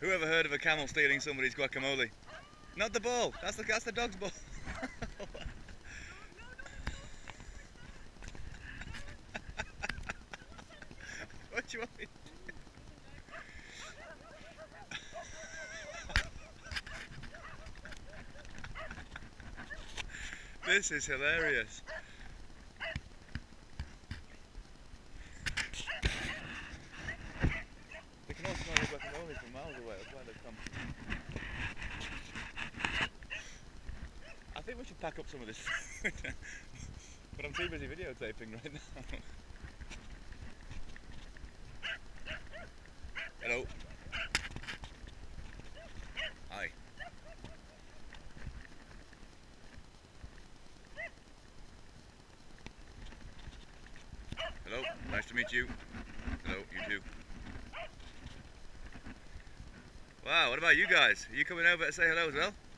Who ever heard of a camel stealing somebody's guacamole? Not the ball. That's the dog's ball. What do you want me to do? This is hilarious. They can all smell the guacamole from miles away. That's why they've come. I think we should pack up some of this food. But I'm too busy videotaping right now. Hello. Hi. Hello, nice to meet you. Hello, you too. Wow, what about you guys? Are you coming over to say hello as well?